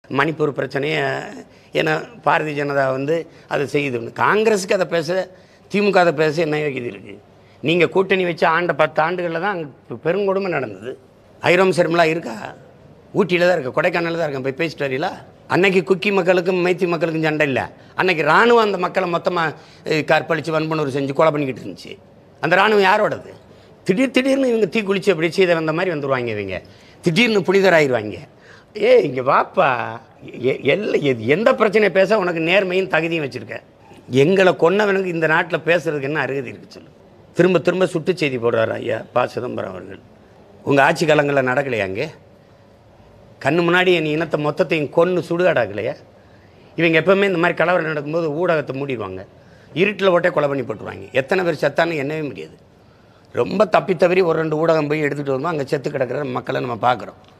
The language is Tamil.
மணிப்பூர் பிரச்சனையை ஏன்னா பாரதிய ஜனதா வந்து அதை செய்யுது. காங்கிரஸுக்கு அதை பேச, திமுக அதை பேச என்ன இது இருக்குது? நீங்கள் கூட்டணி வச்சு ஆண்ட 10 ஆண்டுகளில் தான் அங்கே பெருங்கொடுமை நடந்தது. ஐரோம் ஷர்மிளா இருக்கா? ஊட்டியில் தான் இருக்கா, கொடைக்கானலில் தான் இருக்கா. போய் பேசிட்டு வரீங்களா? அன்னைக்கு குக்கி மக்களுக்கும் மைத்தி மக்களுக்கும் சண்டை இல்லை. அன்னைக்கு இராணுவம் அந்த மக்களை மொத்தமாக கற்பழித்து வன்புணர்வு செஞ்சு கொலை பண்ணிக்கிட்டு இருந்துச்சு. அந்த இராணுவம் யாரோடது? திடீர்னு இவங்க தீ குளிச்சு அப்படி செய்த வந்த மாதிரி வந்துடுவாங்க. இவங்க திடீர்னு புனிதராகிடுவாங்க. இங்கே வாப்பா, எந்த பிரச்சனையை பேச உனக்கு நேர்மையும் தகுதியும் வச்சுருக்க. எங்களை கொன்னவனுக்கு இந்த நாட்டில் பேசுறதுக்கு என்ன அருகதை இருக்குது சொல்லு? திரும்ப திரும்ப சுட்டு செய்தி போடுறாரு ஐயா ப. சிதம்பரம் அவர்கள். உங்கள் ஆட்சி காலங்களில் நடக்கலையாங்க? கண்ணு முன்னாடி என் இனத்தை மொத்தத்தையும் கொன்று சுடுகாடாக்கலையா? இவங்க எப்போவுமே இந்த மாதிரி கலவரம் நடக்கும்போது ஊடகத்தை மூடிடுவாங்க, இருட்டில் ஓட்டே கொலை பண்ணி போட்டுருவாங்க. எத்தனை பேர் செத்தான்னு எண்ணவே முடியாது. ரொம்ப தப்பி தவறி ஒரு 2 ஊடகம் போய் எடுத்துகிட்டு வரும்போது அங்கே செத்து கிடக்கிற மக்களை நம்ம பார்க்குறோம்.